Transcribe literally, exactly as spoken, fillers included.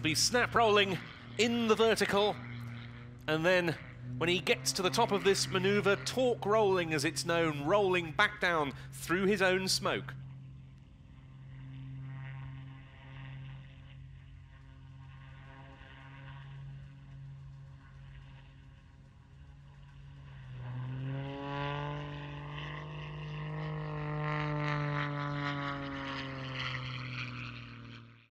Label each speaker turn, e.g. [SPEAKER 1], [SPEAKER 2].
[SPEAKER 1] be snap rolling in the vertical, and then when he gets to the top of this manoeuvre, torque rolling as it's known, rolling back down through his own smoke.